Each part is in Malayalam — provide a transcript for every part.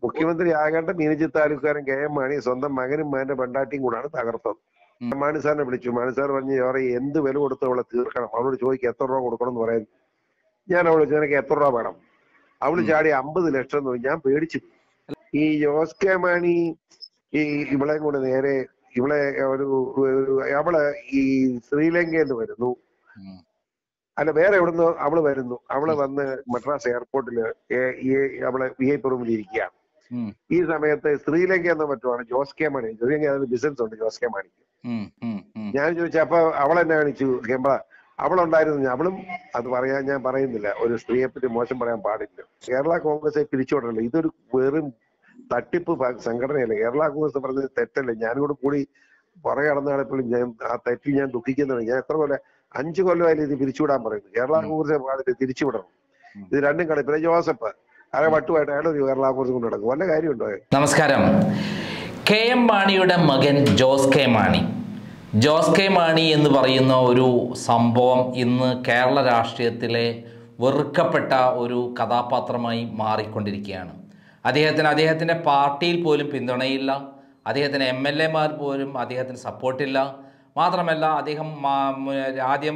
മുഖ്യമന്ത്രി ആകേണ്ട മീനച്ചി താലൂക്കുകാരൻ കെ എം മാണി സ്വന്തം മകനും മകന്റെ പെണ്ടാട്ടിയും കൂടാണ് തകർത്തത്. മാണി സാറിനെ വിളിച്ചു. മാണി സാർ പറഞ്ഞു, അവരെ എന്ത് വില കൊടുത്ത് അവളെ തീർക്കണം, അവളോട് ചോദിക്കുക എത്ര രൂപ കൊടുക്കണം എന്ന് പറയാൻ. ഞാൻ അവള് നിനക്ക് എത്ര രൂപ വേണം? അവള് ചാടി 50 ലക്ഷം എന്ന്. ഞാൻ പേടിച്ചു. ഈ ജോസ് കെ മാണി ഇവളെ കൊണ്ട് നേരെ ഇവളെ അവള് ഈ ശ്രീലങ്കയിൽ നിന്ന് വരുന്നു, അല്ല വേറെ എവിടുന്ന് അവള് വരുന്നു. അവള് വന്ന് മദ്രാസ് എയർപോർട്ടില് അവളെ VIP റൂമിൽ ഇരിക്കുകയാണ്. ഈ സമയത്ത് ശ്രീലങ്ക എന്ന മറ്റുമാണ് ജോസ് കെ മാണി. ശ്രീലങ്ക ബിസിനസ് ഉണ്ട് ജോസ് കെ മാണിക്ക്. ഞാൻ ചോദിച്ചു, അപ്പൊ അവളെന്നെ കാണിച്ചു ഹെമ്പ അവളുണ്ടായിരുന്നു. അവളും അത് പറയാൻ ഞാൻ പറയുന്നില്ല, ഒരു സ്ത്രീയെ പറ്റി മോശം പറയാൻ പാടില്ല. കേരള കോൺഗ്രസ് പിരിച്ചുവിടണല്ലോ, ഇതൊരു വെറും തട്ടിപ്പ് സംഘടനയല്ലേ. കേരള കോൺഗ്രസ് പറഞ്ഞത് തെറ്റല്ലേ. ഞാനും കൂടി പുറകെ നടന്നപ്പോഴും ഞാൻ ആ തെറ്റിൽ ഞാൻ ദുഃഖിക്കുന്നുണ്ട്. ഞാൻ എത്ര കൊല്ലം 5 കൊല്ലമായാലും ഇത് പിരിച്ചുവിടാൻ പറയുന്നു. കേരള കോൺഗ്രസ് പാടില്ല, തിരിച്ചുവിടണം. ഇത് രണ്ടും കളി. പിന്നെ ജോസഫ് അയാളെ വട്ടുമായിട്ട് അയാളൊരു കേരള കോൺഗ്രസ് കൊണ്ട് നടക്കും. വല്ല കാര്യമുണ്ടോ? നമസ്കാരം. കെ എം മാണിയുടെ മകൻ ജോസ് കെ മാണി. ജോസ് കെ മാണി എന്ന് പറയുന്ന ഒരു സംഭവം ഇന്ന് കേരള രാഷ്ട്രീയത്തിലെ വെറുക്കപ്പെട്ട ഒരു കഥാപാത്രമായി മാറിക്കൊണ്ടിരിക്കുകയാണ്. അദ്ദേഹത്തിൻ്റെ പാർട്ടിയിൽ പോലും പിന്തുണയില്ല. അദ്ദേഹത്തിന് MLA മാർ പോലും അദ്ദേഹത്തിന് സപ്പോർട്ടില്ല. മാത്രമല്ല, അദ്ദേഹം ആദ്യം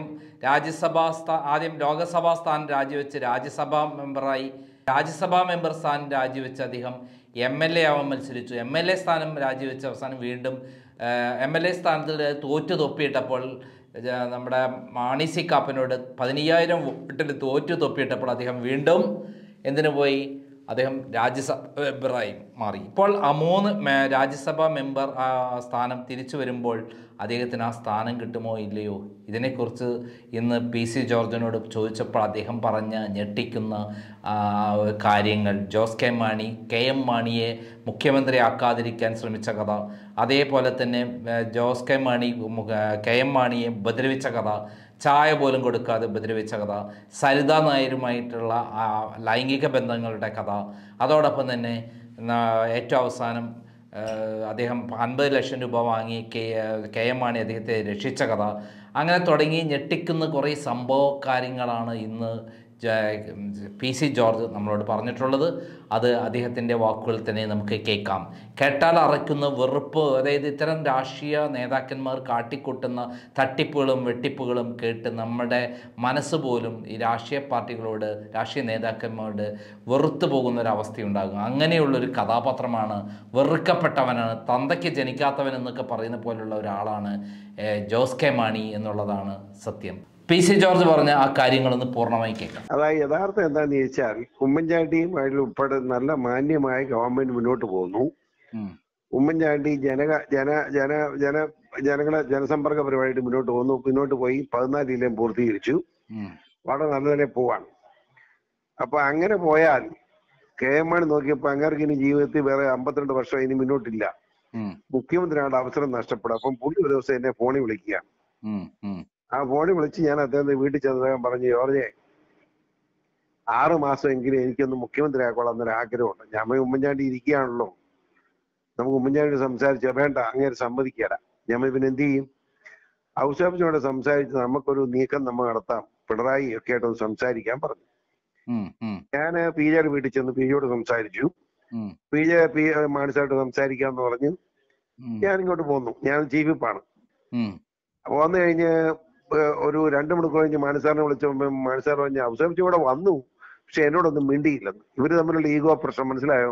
ലോകസഭാ സ്ഥാനം രാജിവെച്ച് രാജ്യസഭാ മെമ്പർ സ്ഥാനം രാജിവെച്ച് അദ്ദേഹം MLA ആവാൻ മത്സരിച്ചു. MLA സ്ഥാനം രാജിവെച്ച് അവസാനം വീണ്ടും MLA സ്ഥാനത്തിൽ തോറ്റു തൊപ്പിയിട്ടപ്പോൾ നമ്മുടെ മാണി സി കാപ്പനോട് 15,000 വോട്ടിൽ തോറ്റു തൊപ്പിയിട്ടപ്പോൾ അദ്ദേഹം വീണ്ടും എന്തിനു പോയി? അദ്ദേഹം രാജ്യസഭ മെമ്പറായി മാറി. ഇപ്പോൾ ആ 3 രാജ്യസഭാ മെമ്പർ സ്ഥാനം തിരിച്ചു വരുമ്പോൾ അദ്ദേഹത്തിന് ആ സ്ഥാനം കിട്ടുമോ ഇല്ലയോ? ഇതിനെക്കുറിച്ച് ഇന്ന് PC ജോർജിനോട് ചോദിച്ചപ്പോൾ അദ്ദേഹം പറഞ്ഞ ഞെട്ടിക്കുന്ന കാര്യങ്ങൾ, ജോസ് കെ മാണി KM മാണിയെ മുഖ്യമന്ത്രിയാക്കാതിരിക്കാൻ ശ്രമിച്ച കഥ, അതേപോലെ തന്നെ ജോസ് കെ മാണി KM മാണിയെ ഉപദ്രവിച്ച കഥ, ചായ പോലും കൊടുക്കാതെ ഉപദ്രവിച്ച കഥ, സരിത നായരുമായിട്ടുള്ള ലൈംഗിക ബന്ധങ്ങളുടെ കഥ, അതോടൊപ്പം തന്നെ ഏറ്റവും അവസാനം അദ്ദേഹം 50 ലക്ഷം രൂപ വാങ്ങി KM മാണി അദ്ദേഹത്തെ രക്ഷിച്ച കഥ, അങ്ങനെ തുടങ്ങി ഞെട്ടിക്കുന്ന കുറേ സംഭവ കാര്യങ്ങളാണ് ഇന്ന് PC ജോർജ് നമ്മളോട് പറഞ്ഞിട്ടുള്ളത്. അത് അദ്ദേഹത്തിൻ്റെ വാക്കുകൾ തന്നെ നമുക്ക് കേൾക്കാം. കേട്ടാൽ അറയ്ക്കുന്ന വെറുപ്പ്, അതായത് ഇത്തരം രാഷ്ട്രീയ നേതാക്കന്മാർ കാട്ടിക്കൂട്ടുന്ന തട്ടിപ്പുകളും വെട്ടിപ്പുകളും കേട്ട് നമ്മുടെ മനസ്സ് പോലും ഈ രാഷ്ട്രീയ പാർട്ടികളോട്, രാഷ്ട്രീയ നേതാക്കന്മാരോട് വെറുത്തു പോകുന്നൊരവസ്ഥയുണ്ടാകും. അങ്ങനെയുള്ളൊരു കഥാപാത്രമാണ്, വെറുക്കപ്പെട്ടവനാണ്, തന്തയ്ക്ക് ജനിക്കാത്തവൻ എന്നൊക്കെ പറയുന്ന പോലുള്ള ഒരാളാണ് ജോസ് കെ മാണി എന്നുള്ളതാണ് സത്യം. PC ജോർജ് പറഞ്ഞ ആ കാര്യങ്ങളൊന്ന് പൂർണ്ണമായി കേൾക്കാം. അതായത് യഥാർത്ഥം എന്താന്ന് ചോദിച്ചാൽ, ഉമ്മൻചാണ്ടിയും അതിൽ ഉൾപ്പെടെ നല്ല മാന്യമായ ഗവൺമെന്റ് മുന്നോട്ട് പോകുന്നു. ഉമ്മൻചാണ്ടി ജനങ്ങളെ ജനസമ്പർക്ക പരിപാടിയായിട്ട് മുന്നോട്ട് പോയി 14 ജില്ലയും പൂർത്തീകരിച്ചു. വളരെ നല്ല നിലയിൽ പോവാണ്. അപ്പൊ അങ്ങനെ പോയാൽ KM മാണി നോക്കിയപ്പോ അങ്ങേർക്ക് ഇനി ജീവിതത്തിൽ വേറെ 52 വർഷം ഇനി മുന്നോട്ടില്ല, മുഖ്യമന്ത്രിയാണ്ട് അവസരം നഷ്ടപ്പെടും. അപ്പം പുള്ളി ഒരു ദിവസം എന്നെ ഫോണിൽ വിളിക്കുക. ആ ഫോണിൽ വിളിച്ച് ഞാൻ അദ്ദേഹത്തെ വീട്ടിൽ ചെന്ന് അദ്ദേഹം പറഞ്ഞു, ജോർജെ 6 മാസമെങ്കിലും എനിക്കൊന്ന് മുഖ്യമന്ത്രി ആക്കോളാം എന്നൊരു ആഗ്രഹമുണ്ട്. ഞാൻ ഉമ്മൻചാണ്ടി ഇരിക്കുകയാണല്ലോ, നമുക്ക് ഉമ്മൻചാണ്ടി സംസാരിച്ചാൽ വേണ്ട, അങ്ങനെ സമ്മതിക്കല. ഞാൻ പിന്നെ എന്ത് ചെയ്യും? ഔഷാബിനോട് സംസാരിച്ച് നമുക്കൊരു നീക്കം നടത്താം, പിണറായി ഒക്കെ ആയിട്ടൊന്ന് സംസാരിക്കാൻ പറഞ്ഞു. ഞാൻ PJയുടെ വീട്ടിൽ ചെന്ന് PJയോട് സംസാരിച്ചു. PJ മാണിസായിട്ട് സംസാരിക്കാന്ന് പറഞ്ഞു. ഞാൻ ഇങ്ങോട്ട് പോന്നു. ഞാൻ ചീഫ് വിപ്പാണ്. വന്നു കഴിഞ്ഞ് ഒരു 2 മണിക്കൂർ കഴിഞ്ഞ് മാണിസാറിനെ വിളിച്ചപ്പോൾ മാണിസാർ പറഞ്ഞ ഔഷാബിച്ച് ഇവിടെ വന്നു, പക്ഷെ എന്നോടൊന്നും മിണ്ടിയില്ലെന്ന്. ഇവര് തമ്മിലുള്ള ഈഗോ പ്രശ്നം മനസ്സിലായോ?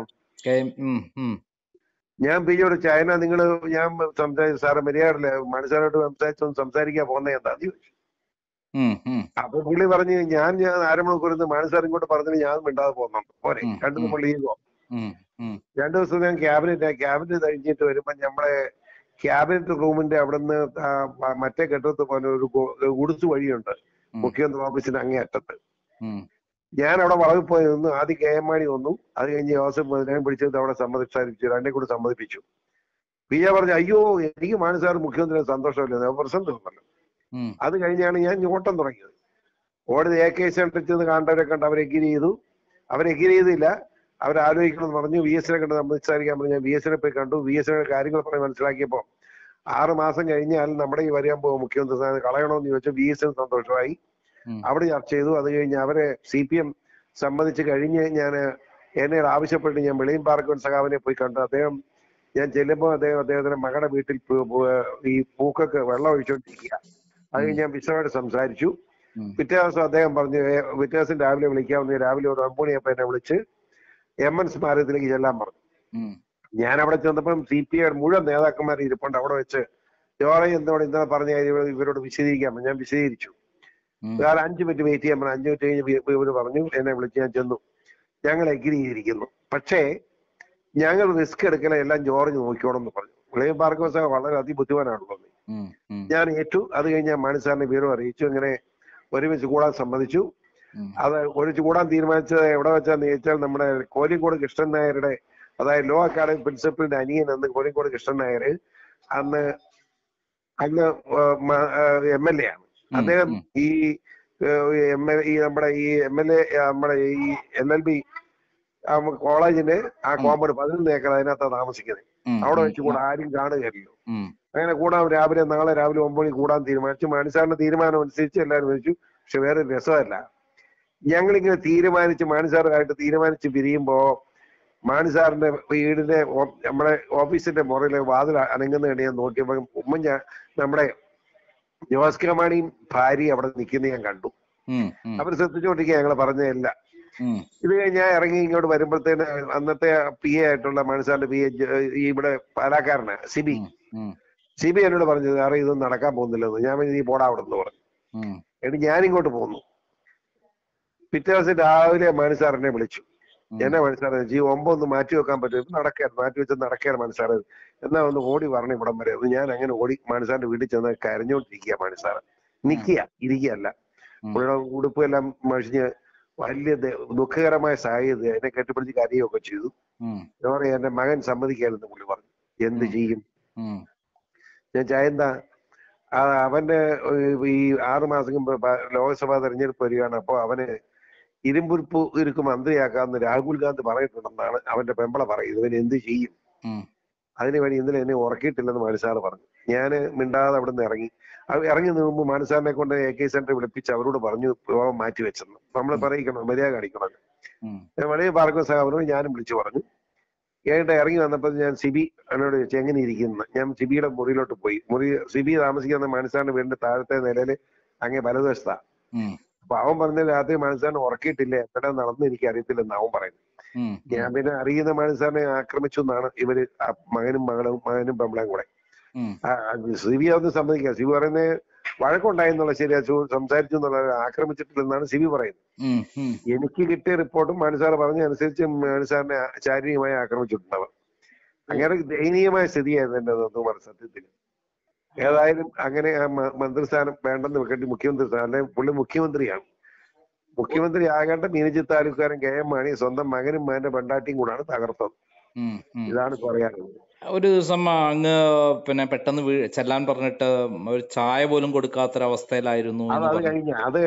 ഞാൻ PJയോട് ചൈന ഞാൻ സംസാരിച്ചു, സാറ് മര്യാദ മാണിസാറായിട്ട് സംസാരിക്കാൻ പോകുന്ന എന്താന്ന് ചോദിച്ചു. അപ്പൊ പുള്ളി പറഞ്ഞ് ഞാൻ 1/2 മണിക്കൂർ മാണിസാർ ഇങ്ങോട്ട് പറഞ്ഞിട്ട് ഞാൻ മിണ്ടാതെ പോകുന്നുണ്ട് പോരെ. 2 പുള്ളി ഈഗോ. 2 ദിവസം ഞാൻ ക്യാബിനറ്റ് കഴിഞ്ഞിട്ട് വരുമ്പോ നമ്മളെ ക്യാബിനറ്റ് റൂമിന്റെ അവിടുന്ന് മറ്റേ കെട്ടിടത്ത് പോലെ ഒരു ഗുഡ്സ് വഴിയുണ്ട് മുഖ്യമന്ത്രി ഓഫീസിന് അങ്ങേ അറ്റത്ത്. ഞാൻ അവിടെ വളവിൽ പോയി നിന്നു. ആദ്യം KM മാണി വന്നു, അത് കഴിഞ്ഞ് ജോസഫ് മുതലാൻ പിടിച്ചത് അവിടെ സമ്മതിച്ചു, 2 കൂടെ സമ്മതിപ്പിച്ചു. PJ പറഞ്ഞു, അയ്യോ എനിക്ക് മാണി സാർ മുഖ്യമന്ത്രി സന്തോഷമില്ല, പ്രശ്നം തീർന്നല്ലോ. അത് കഴിഞ്ഞാണ് ഞാൻ ഓട്ടം തുടങ്ങിയത്. ഓടി AK സെന്ററിൽ കണ്ടവരെ കണ്ട് അവരെ എഗ്രി ചെയ്തില്ല. അവരാലോചിക്കണമെന്ന് പറഞ്ഞു. VS-നെ കണ്ട് സംസാരിക്കാൻ പറഞ്ഞു. ഞാൻ VS-നെ പോയി കണ്ടു. VS-നെ കാര്യങ്ങൾ പറഞ്ഞ് മനസ്സിലാക്കിയപ്പോ 6 മാസം കഴിഞ്ഞാൽ നമ്മുടെ ഈ വരാൻ പോകും മുഖ്യമന്ത്രി സ്ഥാനം കളയണമെന്ന് ചോദിച്ചാൽ VS-ന് സന്തോഷമായി. അവിടെ ചർച്ച ചെയ്തു. അത് കഴിഞ്ഞ് അവരെ CPM സമ്മതിച്ച് കഴിഞ്ഞ് ഞാൻ എന്നോട് ആവശ്യപ്പെട്ട് ഞാൻ വെളിയം പാർക്കവൻ സഖാവിനെ പോയി കണ്ടു. ഞാൻ ചെല്ലുമ്പോൾ അദ്ദേഹത്തിന്റെ മകളുടെ വീട്ടിൽ ഈ പൂക്കൊക്കെ വെള്ളം ഒഴിച്ചുകൊണ്ടിരിക്കുക. അത് ഞാൻ വിശദമായിട്ട് സംസാരിച്ചു. പിറ്റേ ദിവസം അദ്ദേഹം പറഞ്ഞു പിറ്റേ ദിവസം രാവിലെ വിളിക്കാമെന്ന്. രാവിലെ ഒരു 9 മണിയപ്പോൾ എന്നെ വിളിച്ച് MN സ്മാരകത്തിലേക്ക് ചെല്ലാൻ പറഞ്ഞു. ഞാൻ അവിടെ ചെന്നപ്പം CPI മുഴുവൻ നേതാക്കന്മാർ ഇരിപ്പുണ്ട്. അവിടെ വെച്ച് ജോറ എന്നോട് ഇന്നലെ പറഞ്ഞ കാര്യം ഇവരോട് വിശദീകരിക്കാൻ ഞാൻ വിശദീകരിച്ചു. വേറെ 5 മിനിറ്റ് വെയിറ്റ് ചെയ്യാൻ പറഞ്ഞു. 5 മിനിറ്റ് കഴിഞ്ഞ് ഇവര് പറഞ്ഞു, എന്നെ വിളിച്ച് ഞാൻ ചെന്നു. ഞങ്ങൾ എഗ്രി ചെയ്തിരിക്കുന്നു, പക്ഷേ ഞങ്ങൾ റിസ്ക് എടുക്കല എല്ലാം ജോർജ് നോക്കിയോണം എന്ന് പറഞ്ഞു. വെളിയം പാർക്കവൻ സഖാവ് വളരെ അതിബുദ്ധിമാനാണുള്ളത്. ഞാൻ ഏറ്റു. അത് കഴിഞ്ഞ് ഞാൻ മാണി സാറിനെ വിവരം അറിയിച്ചു. ഇങ്ങനെ ഒരുമിച്ച് കൂടാൻ സമ്മതിച്ചു. അത് ഒരുമിച്ച് കൂടാൻ തീരുമാനിച്ചത് എവിടെ വെച്ചാന്ന് ചോദിച്ചാൽ നമ്മുടെ കോലിക്കോട് കൃഷ്ണൻ നായരുടെ, അതായത് ലോ അക്കാഡമി പ്രിൻസിപ്പലിന്റെ അനിയൻ എന്ന് കോലിക്കോട് കൃഷ്ണൻ നായർ അന്ന് MLA ആണ്. അദ്ദേഹം ഈ നമ്മുടെ ഈ MLA നമ്മുടെ ഈ LLB കോളേജിന്റെ ആ കോമ്പൗണ്ട് 11 ഏക്കർ അതിനകത്താണ് താമസിക്കുന്നത്. അവിടെ വെച്ച് കൂടെ ആരും കാണുകയല്ലോ. അങ്ങനെ കൂടാൻ നാളെ രാവിലെ 9 മണിക്ക് കൂടാൻ തീരുമാനിച്ചു. മാണി സാറിന്റെ തീരുമാനം അനുസരിച്ച് എല്ലാവരും വെച്ചു. പക്ഷെ വേറെ രസമല്ല, ഞങ്ങളിങ്ങനെ മാണി സാറുമായിട്ട് തീരുമാനിച്ച് പിരിയുമ്പോ മാണി സാറിന്റെ വീടിന്റെ നമ്മുടെ ഓഫീസിന്റെ മുറിയിലെ വാതിൽ അനങ്ങുന്ന ഞാൻ നോക്കിയപ്പോ നമ്മുടെ ജോസ് കെ മാണിയും ഭാര്യ അവിടെ നിൽക്കുന്ന ഞാൻ കണ്ടു. അവർ ശ്രദ്ധിച്ചുകൊണ്ടിരിക്കുക ഞങ്ങൾ പറഞ്ഞതല്ല. ഇത് കഴിഞ്ഞ് ഞാൻ ഇറങ്ങി ഇങ്ങോട്ട് വരുമ്പോഴത്തേന് അന്നത്തെ PA ആയിട്ടുള്ള മാണി സാറിന്റെ PA ഇവിടെ പാലാക്കാരന് സിബി എന്നോട് പറഞ്ഞത് സാറേ ഇതൊന്നും നടക്കാൻ പോകുന്നില്ലെന്ന്. ഞാൻ നീ പോടാ അവിടെ നിന്ന് പറഞ്ഞു. എന്നിട്ട് ഞാനിങ്ങോട്ട് പോന്നു. പിറ്റേ ദിവസം രാവിലെ മാണി സാർ എന്നെ വിളിച്ചു. എന്നെ മാണി സാറേ 9 ഒന്ന് മാറ്റി വെക്കാൻ പറ്റും, മാറ്റി വെച്ച് നടക്കാൻ മാണി സാറ് എന്നാ ഒന്ന് ഓടി പറഞ്ഞു ഇവിടം വരെ. ഞാൻ അങ്ങനെ ഓടി മാണി സാറിന്റെ വീട്ടിൽ ചെന്ന് കരഞ്ഞോണ്ടിരിക്കുക. മാണി സാറ് ഇരിക്കുകയല്ല, പുള്ളിയുടെ ഉടുപ്പ് എല്ലാം മഴിഞ്ഞ് വലിയ ദുഃഖകരമായ സാഹചര്യം. എന്നെ കെട്ടിപ്പിടിച്ച് കരയുകയൊക്കെ ചെയ്തു. എന്താ പറയാ, എന്റെ മകൻ സമ്മതിക്കാനെന്ന് പുള്ളി പറഞ്ഞു. എന്ത് ചെയ്യും? ഞാൻ ചായന്താ അവന്റെ ഈ 6 മാസം മുമ്പ് ലോക്സഭാ തെരഞ്ഞെടുപ്പ് വരികയാണ്. അപ്പൊ അവന് ഇരുമ്പുരുപ്പ് ഇருக்கு മന്ത്രിയാക്കാമെന്ന് രാഹുൽ ഗാന്ധി പറഞ്ഞിട്ടുണ്ടെന്നാണ് അവന്റെ പെമ്പള പറയുന്നത്. ഇവന് എന്ത് ചെയ്യും? അതിനുവേണ്ടി ഇന്നലെ എന്നെ ഉറക്കിയിട്ടില്ലെന്ന് മാണി സാറ് പറഞ്ഞു. ഞാൻ മിണ്ടാതെ അവിടെ നിന്ന് ഇറങ്ങി മുമ്പ് മാണി സാറിനെ കൊണ്ട് AK സെന്ററിൽ വിളിപ്പിച്ച് അവരോട് പറഞ്ഞു യോഗം മാറ്റിവെച്ചെന്ന്. നമ്മൾ പറയിക്കണം, മര്യാദ കാണിക്കണം. വെളിയം പാർക്കവൻ സഖാവിനോട് ഞാനും വിളിച്ചു പറഞ്ഞു. ഇറങ്ങി വന്നപ്പോൾ ഞാൻ സിബി എന്നോട് ചോദിച്ചു എങ്ങനെ ഇരിക്കുന്നു. ഞാൻ സിബിയുടെ മുറിയിലോട്ട് പോയി. സിബി താമസിക്കുന്ന മാണി സാറിന്റെ വീടിന്റെ താഴത്തെ നിലയില് അങ്ങേ വലതുവശത്താ. അപ്പൊ അവൻ പറഞ്ഞ രാത്രി മാണി സാറിനെ ഉറക്കിയിട്ടില്ല, എത്ര നടന്നു എനിക്ക് അറിയത്തില്ലെന്ന് അവൻ പറയുന്നു. ഞാൻ പിന്നെ അറിയുന്ന മാണി സാറിനെ ആക്രമിച്ചു എന്നാണ് ഇവര് മകനും പെമ്പളയും കൂടെ. സിബി അതൊന്നും സമ്മതിക്കുക. സിബി പറയുന്നത് വഴക്കുണ്ടായെന്നുള്ള ശരിയാ, സംസാരിച്ചു എന്നുള്ള, ആക്രമിച്ചിട്ടില്ലെന്നാണ് സിബി പറയുന്നത്. എനിക്ക് കിട്ടിയ റിപ്പോർട്ടും മാണി സാർ പറഞ്ഞ അനുസരിച്ച് മാണി സാറിനെ ശാരീരികമായി ആക്രമിച്ചിട്ടുണ്ടാവും. അങ്ങനെ ദയനീയമായ സ്ഥിതിയായിരുന്നു എന്റെ സത്യത്തിൽ. ഏതായാലും അങ്ങനെ ആ മന്ത്രിസ്ഥാനം വേണ്ടെന്ന് വെക്കേണ്ടി മുഖ്യമന്ത്രി സ്ഥാനം, അല്ലെങ്കിൽ പുള്ളി മുഖ്യമന്ത്രിയാണ്. മുഖ്യമന്ത്രി ആകേണ്ട മീനച്ചി താലൂക്കുകാരൻ KM മാണി സ്വന്തം മകനും മകന്റെ പെണ്ടാട്ടിയും കൂടാണ് തകർത്തത്. ഇതാണ് പറയാനുള്ളത്. ഒരു ദിവസം അങ്ങ് പിന്നെ പെട്ടെന്ന് ചെല്ലാൻ പറഞ്ഞിട്ട് ഒരു ചായ പോലും കൊടുക്കാത്തൊരവസ്ഥയിലായിരുന്നു. അത് കഴിഞ്ഞ അത്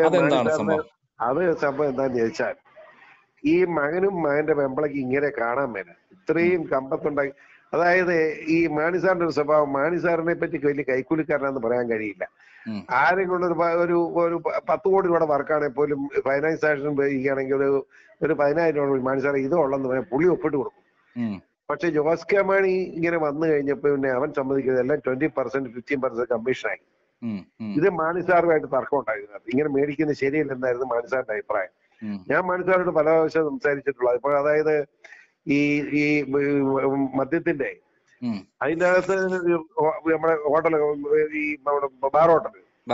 സംഭവം എന്താന്ന് ചോദിച്ചാൽ, ഈ മകനും മകന്റെ പെമ്പളയ്ക്ക് ഇങ്ങനെ കാണാൻ മേല ഇത്രയും കമ്പത്തുണ്ടാക്കി. അതായത് ഈ മാണി സാറിന്റെ ഒരു സ്വഭാവം, മാണി സാറിനെ പറ്റി വലിയ കൈക്കൂലിക്കാരനാന്ന് പറയാൻ കഴിയില്ല. ആരെയും കൊണ്ട് ഒരു 10 കോടി രൂപയുടെ വർക്കാണെങ്കിൽ പോലും ഫൈനാൻസ് ആക്ഷൻ ചെയ്യുകയാണെങ്കിൽ ഒരു 10,000 മാണി സാറെ ഇത് ഉള്ളെന്ന് പറയാൻ പുള്ളി ഒപ്പിട്ട് കൊടുക്കും. പക്ഷെ ജോസ് കെ മാണി ഇങ്ങനെ വന്നു കഴിഞ്ഞപ്പോ പിന്നെ അവൻ സമ്മതിക്കുന്നത് എല്ലാം 20% 15% കമ്മീഷനായി. ഇത് മാണി സാറുമായിട്ട് തർക്കം ഉണ്ടായിരുന്നു. ഇങ്ങനെ മേടിക്കുന്നത് ശരിയല്ലെന്നായിരുന്നു മാണി സാറിന്റെ അഭിപ്രായം. ഞാൻ മാണി സാറിനോട് പല പ്രാവശ്യം സംസാരിച്ചിട്ടുള്ളത്. ഇപ്പൊ അതായത് ഈ മദ്യത്തിന്റെ അതിന്റെ അകത്ത് നമ്മുടെ ഹോട്ടൽ, ഈ ബാർ ഹോട്ടൽ,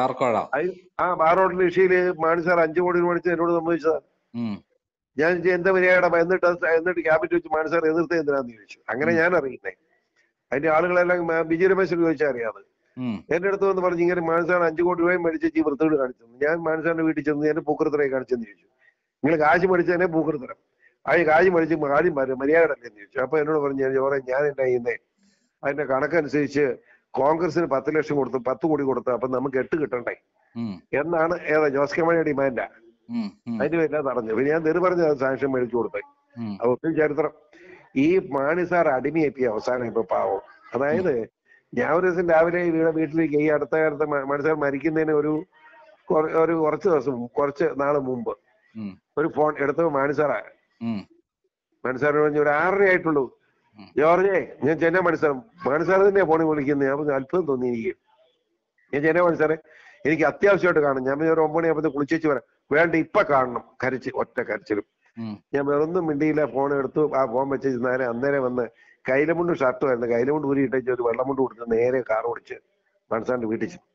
ആ ബാർ ഹോട്ടൽ വിഷയില് മാണി സാർ 5 കോടി രൂപ മേടിച്ച് എന്നോട് സംബന്ധിച്ചതാണ്. ഞാൻ എന്താ മര്യാദ എന്നിട്ട് ക്യാബിനറ്റ് വെച്ച് മാണി സാർ എതിർത്ത് എന്തിനാന്ന് ചോദിച്ചു. അങ്ങനെ ഞാൻ അറിയുന്നേ. അതിന്റെ ആളുകളെല്ലാം വിജയ രമേശ് ചോദിച്ചാൽ അറിയാതെ എന്റെ അടുത്ത് വന്ന് പറഞ്ഞു ഇങ്ങനെ മാണി സാർ 5 കോടി രൂപയും മേടിച്ച് ഈ വൃത്തികേട് കാണിച്ചു. ഞാൻ മാണി സാറിന്റെ വീട്ടിൽ ചെന്ന് എന്നെ പൂക്കൃത്തരായി കാണിച്ചെന്ന് ചോദിച്ചു. നിങ്ങൾ കാശ് മേടിച്ചതിനെ പൂക്കൃത്തരം, കാശ് മേടിച്ച് മര്യാദ അല്ലെന്ന് ചോദിച്ചു. അപ്പൊ എന്നോട് പറഞ്ഞു ജോറെ ഞാൻ എന്നാ ചെയ്യുന്നേ, അതിന്റെ കണക്കനുസരിച്ച് കോൺഗ്രസിന് 10 ലക്ഷം കൊടുത്തു, 10 കോടി കൊടുത്തു, അപ്പൊ നമുക്ക് 8 കിട്ടണ്ടേ എന്നാണ് ജോസ് കെ മാണിയുടെ ഡിമാൻഡാ. അതിന്റെ പേരിലാ തടഞ്ഞു. പിന്നെ ഞാൻ തെറി പറഞ്ഞ സാങ്ഷൻ മേടിച്ചു കൊടുത്തേ. അത് ഒത്തിരി ചരിത്രം. ഈ മാണി സാർ അടിമയെത്തിയ അവസാനം ഇപ്പൊ പാവം. അതായത് ഞാൻ ഒരു ദിവസം രാവിലെ വീട്ടിലേക്ക് ഈ അടുത്ത കാലത്ത് മാണി സാർ മരിക്കുന്നതിന് കുറച്ച് നാള് മുമ്പ് ഒരു ഫോൺ എടുത്തപ്പോ മാണി സാറാ മനസ്സാറിന് പറഞ്ഞു ഒരു 6:30 ആയിട്ടുള്ളൂ. ജോർജേ ഞാൻ ചെന്നൈ മനസ്സാറ് തന്നെയാ ഫോണിൽ വിളിക്കുന്നത്. ഞാൻ പറഞ്ഞു അത്ഭുതം തോന്നി എനിക്ക്. ഞാൻ ചെന്നൈ മനസ്സാറെ എനിക്ക് അത്യാവശ്യമായിട്ട് കാണും. ഞാൻ ഒരു 9 മണിയാകുമ്പോൾ കുളിച്ചേച്ച് വരാം. വേണ്ട ഇപ്പൊ കാണണം. ഒറ്റ കരച്ചിലും. ഞാൻ വേറൊന്നും മിണ്ടിയില്ല. ഫോൺ എടുത്തു. ആ ഫോൺ വെച്ച് അന്നേരം വന്ന് കൈലമുണ്ട് ഷർട്ടുമായിരുന്നു. കൈലമുണ്ട് ഊരിയിട്ടേച്ച് ഒരു വെള്ളമുണ്ട് കൊടുത്ത് നേരെ കാർ ഓടിച്ച് മാനസാറിന്റെ വീട്ടിൽ ചെന്നു.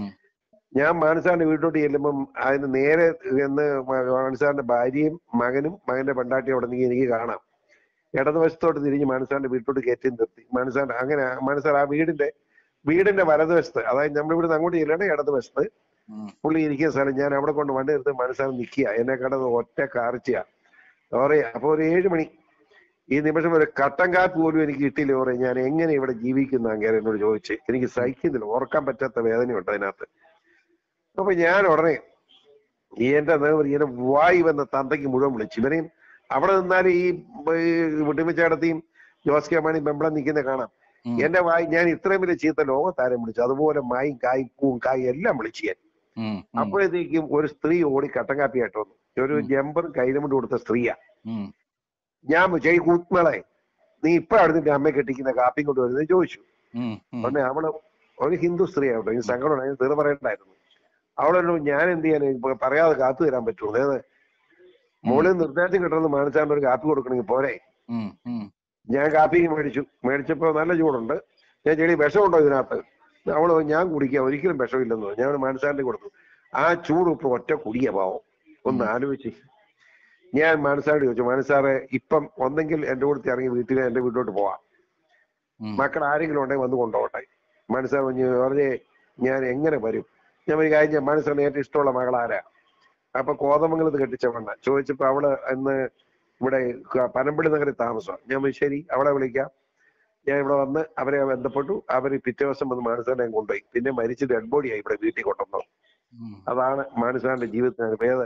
ഞാൻ മാനസാറിന്റെ വീട്ടിലോട്ട് ചെല്ലുമ്പം അതിന് നേരെ എന്ന് മാനസാറിന്റെ ഭാര്യയും മകനും മകന്റെ പെണ്ടാട്ടിയും അവിടെ നിന്ന് എനിക്ക് കാണാം. ഇടതുവശത്തോട്ട് തിരിഞ്ഞ് മാനസാറിന്റെ വീട്ടിലോട്ട് കയറ്റി നിർത്തി. മാനസാർ ആ വീടിന്റെ വലതുവശത്ത്, അതായത് നമ്മളിവിടുന്ന് അങ്ങോട്ട് ചെല്ലാണ് ഇടതുവശത്ത് പുള്ളി ഇരിക്കുന്ന സ്ഥലം. ഞാൻ അവിടെ കൊണ്ട് വണ്ടി എടുത്ത് മാനസാർ നിൽക്കുക. എന്നെ കണ്ടത് ഒറ്റ കാർച്ചയാ. അപ്പൊ ഒരു 7 മണി. ഈ നിമിഷം ഒരു കട്ടൻ കാപ്പി പോലും എനിക്ക് കിട്ടിയില്ല. ഞാൻ എങ്ങനെ ഇവിടെ ജീവിക്കുന്ന അങ്ങനെ എന്നോട് ചോദിച്ച്. എനിക്ക് സഹിക്കുന്നില്ല, ഓർക്കാൻ പറ്റാത്ത വേദനയുണ്ട് അതിനകത്ത്. അപ്പൊ ഞാൻ ഉടനെ എന്റെ ഇങ്ങനെ വായി വന്ന തന്തയ്ക്ക് മുഴുവൻ വിളിച്ചു. ഇവനെയും അവിടെ നിന്നാലും ഈ വിട്ടുമിച്ചേടത്തെയും ജോസ് കെ മാണി ബെമ്പളം നിൽക്കുന്ന കാണാം. എന്റെ വായി ഞാൻ ഇത്രയും വലിയ ചീത്ത ലോകത്താരം വിളിച്ചു. അതുപോലെ മായും കായും പൂവും കായും എല്ലാം വിളിച്ചു ഞാൻ. അപ്പോഴത്തേക്കും ഒരു സ്ത്രീ ഓടി കട്ടൻ കാപ്പിയായിട്ട് വന്നു. ഒരു ജമ്പറും കയ്യിലും കൊണ്ട് കൊടുത്ത സ്ത്രീയാ. ഞാൻ ചെയ് കൂത്മളെ നീ ഇപ്പൊ അടുത്തിട്ട് അമ്മയെ കെട്ടിക്കുന്ന കാപ്പിയും കൊണ്ട് വരുന്നത് ചോദിച്ചു. പിന്നെ അവള് ഒരു ഹിന്ദു സ്ത്രീയാവട്ടെ, ഈ സങ്കടം അതിന് തീർ പറയണ്ടായിരുന്നു. അവളോട് ഞാൻ എന്ത് ചെയ്യാൻ പറയാതെ കാത്തു തരാൻ പറ്റുള്ളൂ. അതായത് മോളിൽ നിർദ്ദേശം കിട്ടുന്നത് മാനസാറിന് ഒരു കാപ്പി കൊടുക്കണമെങ്കിൽ പോരെ. ഞാൻ കാപ്പി മേടിച്ചപ്പോ നല്ല ചൂടുണ്ട്. ഞാൻ ചെടി വിഷമുണ്ടോ ഇതിനകത്ത്? അവള് ഞാൻ കുടിക്കുക ഒരിക്കലും വിഷമില്ലെന്ന് ഞാൻ മാനസാറിന്റെ കൊടുത്തു. ആ ചൂട് ഇപ്പൊ ഒറ്റ കുടിയ പാവം. ഒന്ന് ആലോചിച്ച്. ഞാൻ മാനസാരോട് ചോദിച്ചു, മാനസാറെ ഇപ്പം ഒന്നെങ്കിൽ എന്റെ കൂടെ ഇറങ്ങി എന്റെ വീട്ടിലോട്ട് പോവാം, മക്കൾ ആരെങ്കിലും ഉണ്ടെങ്കിൽ വന്ന് കൊണ്ടുപോകട്ടെ. മാനസാർ പറഞ്ഞു വെറുതെ ഞാൻ എങ്ങനെ വരും? ഞാൻ ഒരു കാര്യം, മാനസാറിന് ഏറ്റവും ഇഷ്ടമുള്ള മകളാരാ? അപ്പൊ കോതമംഗലത്ത് കെട്ടിച്ച പെണ്ണ. ചോദിച്ചപ്പോ അവള് ഇന്ന് ഇവിടെ പനമ്പള്ളി നഗറിൽ താമസം. ഞാൻ ശരി അവളെ വിളിക്കാം. ഞാൻ ഇവിടെ വന്ന് അവരെ ബന്ധപ്പെട്ടു. അവര് പിറ്റേ ദിവസം വന്ന് മാനസാറിനെ കൊണ്ടുപോയി. പിന്നെ മരിച്ച് ഡെഡ് ബോഡിയായി ഇവിടെ വീട്ടിൽ കൊണ്ടുവന്നു. അതാണ് മാനസാറിന്റെ ജീവിതത്തിന് വേദ.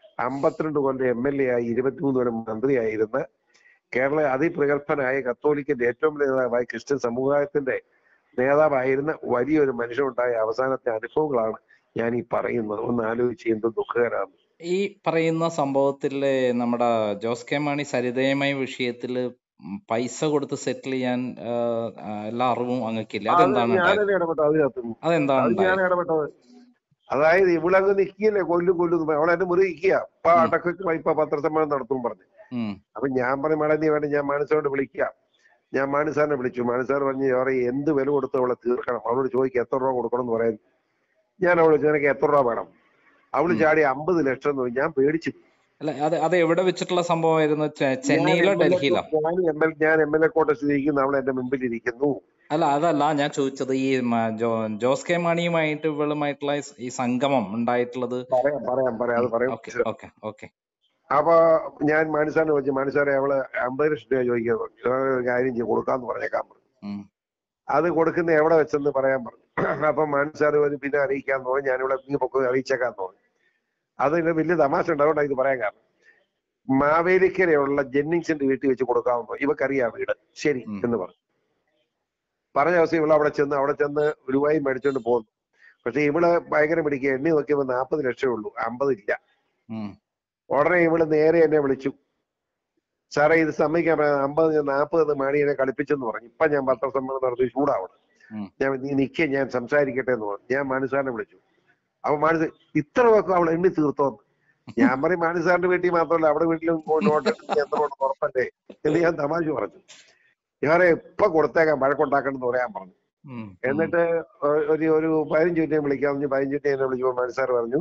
52 കൊല്ലം MLA ആയി, 23 കൊല്ലം മന്ത്രിയായിരുന്ന കേരള അതിപ്രഗത്ഭനായ കത്തോലിക്കന്റെ ഏറ്റവും വലിയ നേതാവായ ക്രിസ്ത്യൻ സമുദായത്തിന്റെ നേതാവായിരുന്ന വലിയൊരു മനുഷ്യനുണ്ടായ അവസാനത്തെ അനുഭവങ്ങളാണ് ഞാൻ ഈ പറയുന്നത്. ഒന്ന് ആലോചിച്ച് എന്ത് ദുഃഖകരമാണ്. ഈ പറയുന്ന സംഭവത്തില് നമ്മുടെ ജോസ് കെ മാണി സരിതയുമായി വിഷയത്തില് പൈസ കൊടുത്ത് സെറ്റിൽ ചെയ്യാൻ എല്ലാ അറിവും അങ്ങക്കില്ല. അതെന്താണ്? ഞാൻ ഇടപെട്ടത്. അതായത് ഇവളങ്ങ് നിൽക്കിയല്ലേ, കൊല്ലും അവളെന്നെ മുറി നിൽക്കുക. അപ്പൊ അടക്കം ഇപ്പൊ പത്രസമ്മേളനം നടത്തും പറഞ്ഞു. അപ്പൊ ഞാൻ പറഞ്ഞു മേഡം നീ വേണ്ട, ഞാൻ മാനസാറിനെ വിളിക്കാം. ഞാൻ മാനസാറിനെ വിളിച്ചു. മാനസാർ പറഞ്ഞു എന്ത് വില കൊടുത്ത് അവളെ തീർക്കണം, അവളോട് ചോദിക്കുക എത്ര രൂപ കൊടുക്കണം എന്ന് പറയാൻ. ഞാൻ അവള് നിനക്ക് എത്ര രൂപ വേണം? അവള് ചാടി 50 ലക്ഷം എന്ന്. ഞാൻ പേടിച്ചു. അല്ല അത് എവിടെ വെച്ചിട്ടുള്ള സംഭവമായിരുന്നു? ചെന്നൈയിലോ ഡൽഹിയിലോ? ഞാൻ MLA കോട്ടേഴ്സിൽ ഇരിക്കുന്നു, അവൾ എന്റെ മുമ്പിൽ ഇരിക്കുന്നു. അതല്ല ഞാൻ ചോദിച്ചത്, ഈ ജോസ് കെ മാണിയുമായിട്ട് ഇവളുമായിട്ടുള്ള ഈ സംഗമം ഉണ്ടായിട്ടുള്ളത്. പറയാം. അപ്പൊ ഞാൻ മാനസാറിനെ ചോദിച്ചു, മാനസാറെ അവള് 50 ലക്ഷം രൂപ ചോദിക്കാൻ കാര്യം കൊടുക്കാന്ന് പറഞ്ഞേക്കാൻ പറഞ്ഞു. അത് കൊടുക്കുന്ന എവിടെ വെച്ചെന്ന് പറയാൻ പറഞ്ഞു. അപ്പൊ മാനസാർ പിന്നെ അറിയിക്കാന്ന് പറഞ്ഞു. ഞാനിവിടെ നീ പൊക്ക അറിയിച്ചേക്കാന്ന് പറഞ്ഞു. അതിന് വലിയ തമാശ ഉണ്ടാവണ്ട ഇത് പറയാൻ കാരണം, മാവേലിക്കരയുള്ള ജെന്നിങ്സിന്റെ വീട്ടിൽ വെച്ച് കൊടുക്കാമെന്നോ, ഇവക്കറിയാം വീട്. ശരി എന്ന് പറഞ്ഞു. പറഞ്ഞ ദിവസം ഇവള് അവിടെ ചെന്ന് രൂപയും മേടിച്ചോണ്ട് പോകുന്നു. പക്ഷെ ഇവള് ഭയങ്കര പിടിക്കുക. എണ്ണി നോക്കിയപ്പോ 40 ലക്ഷം ഉള്ളൂ, 50 ഇല്ല. ഉടനെ ഇവള് നേരെ എന്നെ വിളിച്ചു, സാറേ ഇത് സമ്മതിക്കാൻ 50 40 മാണിയെ കളിപ്പിച്ചെന്ന് പറഞ്ഞു. ഇപ്പൊ ഞാൻ പത്രസമ്മേളനം നടത്തി ചൂടാവണം. ഞാൻ നീ നിൽക്കുക, ഞാൻ സംസാരിക്കട്ടെ എന്ന് പറഞ്ഞു. ഞാൻ മാനസാറിനെ വിളിച്ചു. അപ്പൊ മാനസ ഇത്ര വെക്കും അവൾ എണ്ണി തീർത്തോന്ന്. ഞാൻ പറയും മാനസാറിന്റെ വീട്ടിൽ മാത്രമല്ല അവിടെ വീട്ടിലും നോട്ട് എന്തോണ്ട് ഉറപ്പല്ലേ എന്ന് ഞാൻ തമാശ പറഞ്ഞു. ഇവരെ ഇപ്പൊ കൊടുത്തേക്കാൻ വഴക്കുണ്ടാക്കണം എന്ന് പറയാൻ പറഞ്ഞു. എന്നിട്ട് ഒരു 15 മിനിറ്റ് വിളിക്കാമെന്ന് 15 മിനിറ്റ് എന്നെ വിളിച്ചപ്പോൾ മാനസാർ പറഞ്ഞു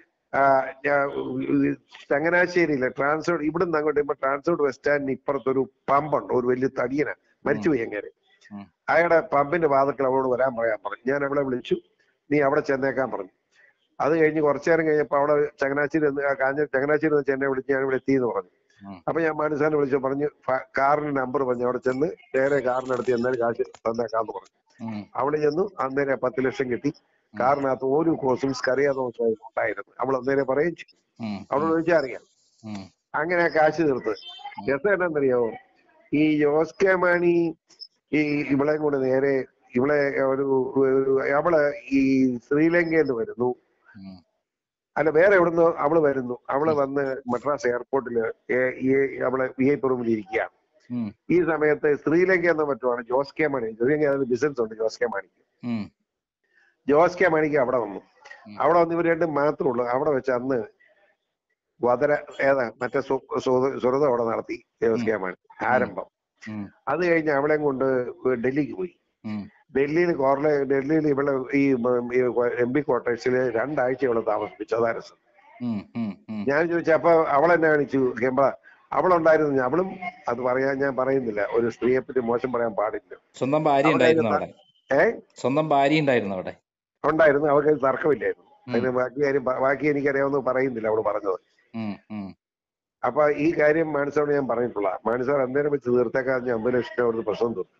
ചങ്ങനാശ്ശേരിയിലെ ട്രാൻസ്പോർട്ട് ഇവിടുന്ന് അങ്ങോട്ട് ഇപ്പൊ ട്രാൻസ്പോർട്ട് ബസ് സ്റ്റാൻഡിന് ഇപ്പുറത്തൊരു പമ്പുണ്ട്, ഒരു വലിയ തടിയന മരിച്ചുപോയി അങ്ങനെ. അയാളുടെ പമ്പിന്റെ വാതിക്കൽ അവളോട് വരാൻ പറയാൻ പറഞ്ഞു. ഞാൻ അവളെ വിളിച്ചു, നീ അവിടെ ചെന്നേക്കാൻ പറഞ്ഞു. അത് കഴിഞ്ഞ് കുറച്ചു നേരം കഴിഞ്ഞപ്പോ അവിടെ ചങ്ങനാശ്ശേരി ചങ്ങനാശ്ശേരി എന്നെ വിളിച്ച് ഞാൻ ഇവിടെ എത്തിയെന്ന് പറഞ്ഞു. അപ്പൊ ഞാൻ മാനസാറിനെ വിളിച്ചു പറഞ്ഞു, കാറിന്റെ നമ്പർ പറഞ്ഞു. അവിടെ ചെന്ന് നേരെ കാറിനടുത്ത് എന്നാലും കാശ് തന്നേക്കാന്ന് പറഞ്ഞു. അവിടെ ചെന്നു. അന്നേരം 10 ലക്ഷം കിട്ടി. കാറിനകത്ത് ഒരു കോഴ്സും സ്കറിയാതെ ഉണ്ടായിരുന്നു. അവൾ അന്നേരം പറയും അവളോട് ചോദിച്ചാൽ അറിയാം. അങ്ങനെ കാശ് തീർത്ത്. രസം എന്നാന്നറിയാമോ, ഈ ജോസ് കെ മാണി ഈ ഇവളെ കൂടെ നേരെ ഇവളെ അവള് ഈ ശ്രീലങ്കയിൽ നിന്ന് വരുന്നു. അല്ല, വേറെ എവിടുന്ന് അവള് വരുന്നു. അവള് വന്ന് മദ്രാസ് എയർപോർട്ടില് അവള് VIP റൂമിൽ ഇരിക്കുകയാണ്. ഈ സമയത്ത് ശ്രീലങ്ക എന്ന മറ്റുമാണ് ജോസ് കെ മാണി. ശ്രീലങ്ക ബിസിനസ് ഉണ്ട് ജോസ് കെ മാണിക്ക്. ജോസ് കെ മാണിക്ക് അവിടെ വന്നു. അവിടെ വന്ന് ഇവർ രണ്ടും മാത്രമേ ഉള്ളൂ. അവിടെ വെച്ച് അന്ന് വധര മറ്റേ സുഹൃത അവിടെ നടത്തി ജോസ് കെ മാണി ആരംഭം. അത് കഴിഞ്ഞ് അവളെ കൊണ്ട് ഡൽഹിക്ക് പോയി. ഡൽഹിയിൽ ഇവിടെ ഈ MP ക്വാർട്ടേഴ്സിൽ 2 ആഴ്ച ഇവിടെ താമസിപ്പിച്ചു. അതാ രസം. ഞാൻ ചോദിച്ചു, അപ്പൊ അവളെന്നെ കാണിച്ചു ക്യാമറ. അവളുണ്ടായിരുന്നു. അവളും അത് പറയാൻ ഞാൻ പറയുന്നില്ല, ഒരു സ്ത്രീയെ പറ്റി മോശം പറയാൻ പാടില്ല. സ്വന്തം ഭാര്യ ഉണ്ടായിരുന്നു അവിടെ. സ്വന്തം ഭാര്യ ഉണ്ടായിരുന്നു അവിടെ. ഉണ്ടായിരുന്നു. അവർക്ക് തർക്കമില്ലായിരുന്നു. അതിന് ബാക്കി എനിക്കറിയാവുന്ന പറയുന്നില്ല അവള് പറഞ്ഞത്. അപ്പൊ ഈ കാര്യം മാണിസാറോട് ഞാൻ പറഞ്ഞിട്ടുള്ള. മാണിസാർ എന്തേലും വെച്ച് തീർത്തേക്കാന്ന് ഞാൻ 50 ലക്ഷം അവിടുന്ന് പ്രശ്നം തീർത്തു.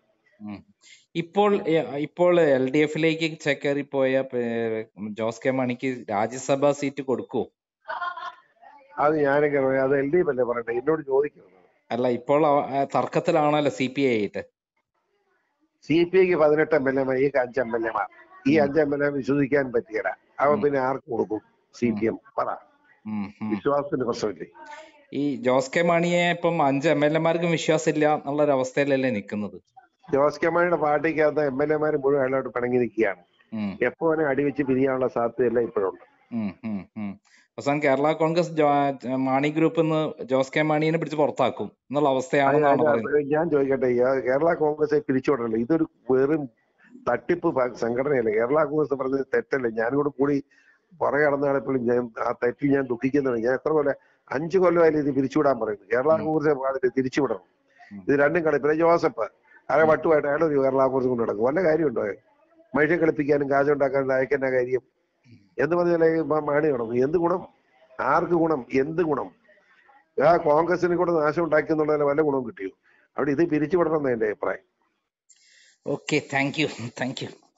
ഇപ്പോൾ LDF-ലേക്ക് ചേക്കേറിപ്പോയ ജോസ് കെ മാണിക്ക് രാജ്യസഭാ സീറ്റ് കൊടുക്കുവോ? അത് ഞാനൊക്കെ അത് LDF അല്ലേ പറയട്ടെ, എന്നോട് ചോദിക്കുന്നത്. അല്ല, ഇപ്പോൾ തർക്കത്തിലാണല്ലോ CPI ആയിട്ട്. CPIക്ക് 18 MLA, ഈ 5 MLA. ഈ 5 MLA വിശ്വസിക്കാൻ പറ്റിയല്ല. അവൻ പിന്നെ ആർക്ക് കൊടുക്കും? CPM പറ. വിശ്വാസത്തിന്റെ പ്രശ്നമില്ലേ? ഈ ജോസ് കെ മാണിയെ ഇപ്പം 5 MLA-മാർക്കും വിശ്വാസമില്ല എന്നുള്ളൊരു അവസ്ഥയിലല്ലേ നിൽക്കുന്നത്. ജോസ് കെ മാണിയുടെ പാർട്ടിക്കകത്ത് MLA-മാർ മുഴുവൻ അയാളോട്ട് പിണങ്ങി നിൽക്കുകയാണ്. എപ്പോ അവനെ അടിവെച്ച് പിരിയാനുള്ള സാധ്യതയെല്ലാം ഇപ്പോഴുണ്ട്. അവസാനം കേരള കോൺഗ്രസ് മാണി ഗ്രൂപ്പിൽ നിന്ന് ജോസ് കെ മാണിയെ പിടിച്ച് പുറത്താക്കും എന്നുള്ള അവസ്ഥയാണെന്നാണ് പറയുന്നത്. ഞാൻ ചോദിക്കട്ടെ, കേരള കോൺഗ്രസ് പിരിച്ചുവിടണല്ലോ? ഇതൊരു വെറും തട്ടിപ്പ് സംഘടനയല്ലേ? കേരള കോൺഗ്രസ് പറഞ്ഞത് തെറ്റല്ലേ? ഞാനും കൂടി പുറകെ നടന്നാണെപ്പോഴും ആ തെറ്റിൽ ഞാൻ ദുഃഖിക്കുന്നുണ്ട്. ഞാൻ എത്ര കൊല്ലം 5 കൊല്ലമായാലും ഇത് പിരിച്ചുവിടാൻ പറയുന്നത്. കേരള കോൺഗ്രസ് തിരിച്ചുവിടണം. ഇത് രണ്ടും കളിപ്പില്ല. ജോസഫ് അയാളെ വട്ടുമായിട്ട് അയാളൊരു കേരള കോൺഗ്രസ് കൊണ്ട് നടക്കും. വല്ല കാര്യമുണ്ടോ? മനുഷ്യ കളിപ്പിക്കാനും കാശുണ്ടാക്കാനും അയക്കുന്ന കാര്യം എന്ന് പറഞ്ഞാലേ മാണി തുടങ്ങും. എന്ത് ഗുണം? ആർക്ക് ഗുണം? എന്ത് ഗുണം? ആ കോൺഗ്രസിനെ കൂടെ നാശം ഉണ്ടാക്കിയെന്നുള്ളതിന് വല്ല ഗുണവും കിട്ടിയോ? അവിടെ ഇത് പിരിച്ചുവിടണം എന്ന് എന്റെ അഭിപ്രായം. Okay, thank U.